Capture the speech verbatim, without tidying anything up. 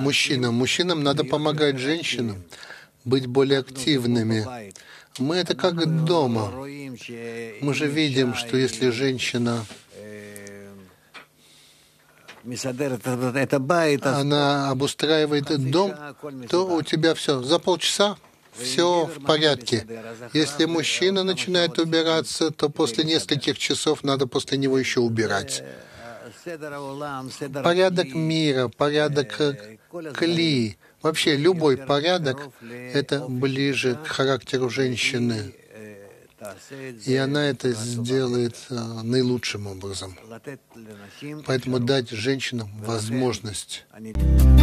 мужчинам. Мужчинам надо помогать женщинам быть более активными. Мы это как дома. Мы же видим, что если женщина, она обустраивает дом, то у тебя все. За полчаса все в порядке. Если мужчина начинает убираться, то после нескольких часов надо после него еще убирать. Порядок мира, порядок кли, вообще любой порядок — это ближе к характеру женщины. И она это сделает наилучшим образом. Поэтому дать женщинам возможность